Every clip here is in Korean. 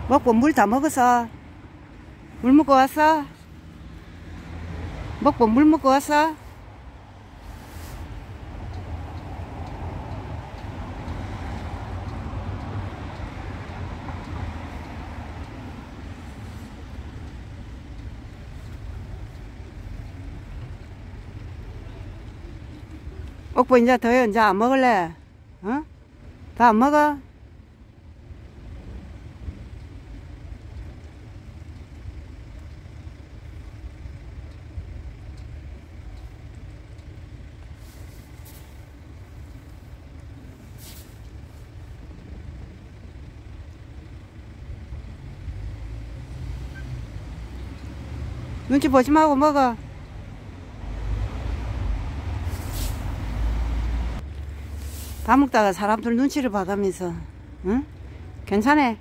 먹고 물 다 먹었어? 물 먹고 왔어? 먹고 물 먹고 왔어? 먹고 이제 더요. 이제 안 먹을래? 어? 더 안 먹어? 눈치 보지 말고 먹어. 밥 먹다가 사람들 눈치를 봐가면서, 응? 괜찮아.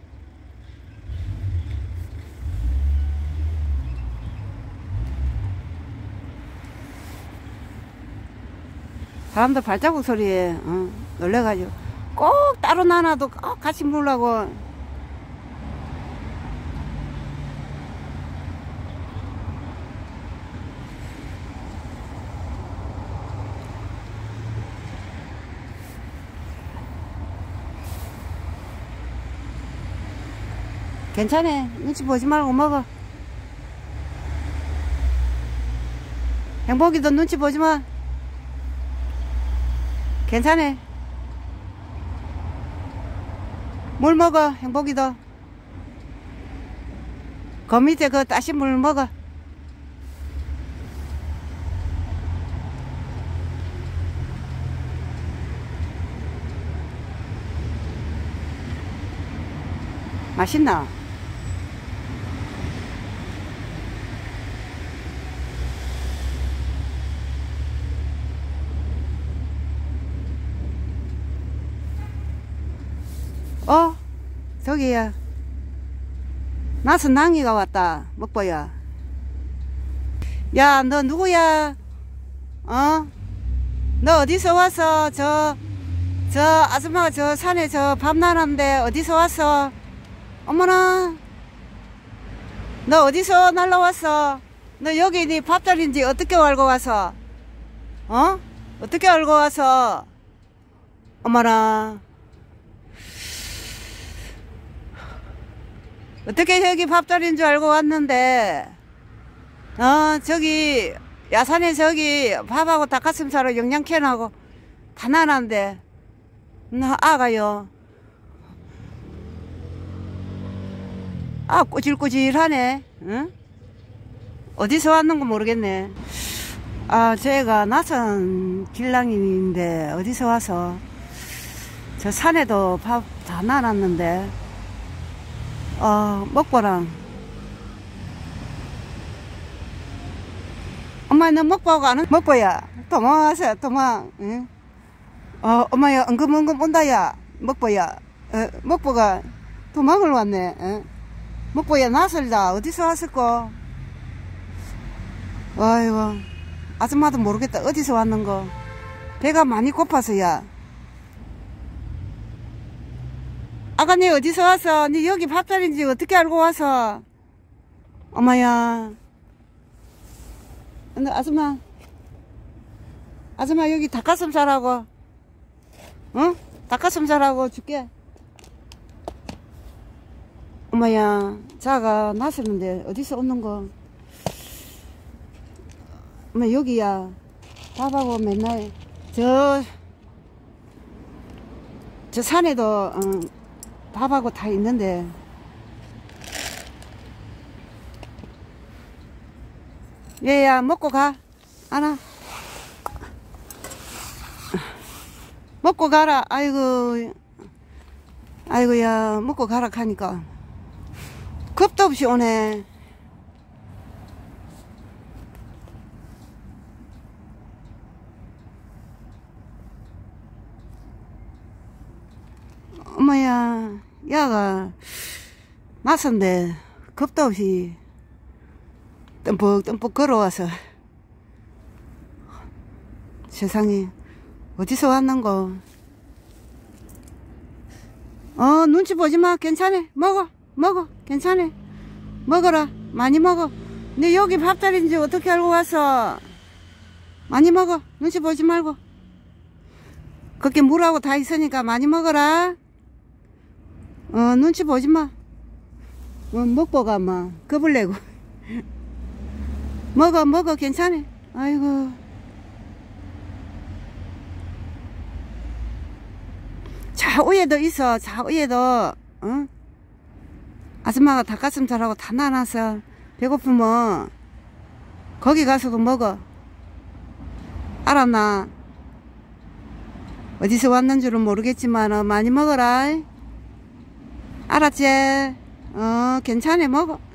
사람들 발자국 소리에 놀래가지고 꼭 따로 나눠도 꼭 같이 먹으려고. 괜찮아. 눈치 보지 말고 먹어. 행복이도 눈치 보지 마. 괜찮아. 물 먹어. 행복이도. 그 밑에 그 따신 물 먹어. 맛있나? 저기야. 나선 낭이가 왔다. 먹보야. 야, 너 누구야? 너 어디서 왔어? 저 아줌마가 저 산에 저 밤나는데 어디서 왔어? 어머나. 너 어디서 날라왔어? 너 여기 네 밥자리인지 어떻게 알고 와서? 어떻게 알고 와서? 어머나. 어떻게 여기 밥자리인 줄 알고 왔는데, 저기, 야산에 저기 밥하고 닭가슴살하고 영양캔하고 다 나는데, 아가요. 아, 꼬질꼬질하네. 응? 어디서 왔는가 모르겠네. 아, 저희가 낯선 길랑이인데, 어디서 와서, 저 산에도 밥 다 나눴는데, 먹보랑. 엄마, 너 먹보 가는? 먹보야. 도망가세요, 도망. 응? 엄마야, 엉금엉금 온다, 야. 먹보야. 먹보가 도망을 왔네. 응? 먹보야, 낯설다. 어디서 왔을까? 아이고. 아줌마도 모르겠다. 어디서 왔는거. 배가 많이 고파서야. 아가, 니 어디서 왔어? 니 여기 밥자리인지 어떻게 알고 와서? 엄마야. 너 아줌마 여기 닭가슴살하고, 닭가슴살하고 줄게. 엄마야, 자가 나섰는데 어디서 오는거? 엄마 여기야. 밥하고 맨날 저 산에도 밥하고 다 있는데. 얘야, 먹고 가. 안아. 먹고 가라. 아이고. 아이고야, 먹고 가라 하니까 겁도 없이 오네. 엄마야, 야가 낯선데 겁도 없이 뜸뻑뜸뻑 걸어와서. 세상에 어디서 왔는고. 눈치 보지마. 괜찮아. 먹어. 먹어. 괜찮아. 먹어라. 많이 먹어. 너 여기 밥자리인지 어떻게 알고 왔어? 많이 먹어. 눈치 보지 말고. 거기 물하고 다 있으니까 많이 먹어라. 눈치 보지 마. 먹보가 막 겁을 내고. 먹어. 괜찮아. 아이고. 좌우에도 있어. 좌우에도. 아줌마가 닭가슴살하고 다 나눠서 배고프면 거기 가서도 먹어. 알았나? 어디서 왔는 줄은 모르겠지만 많이 먹어라. 알았지? 괜찮아. 먹어.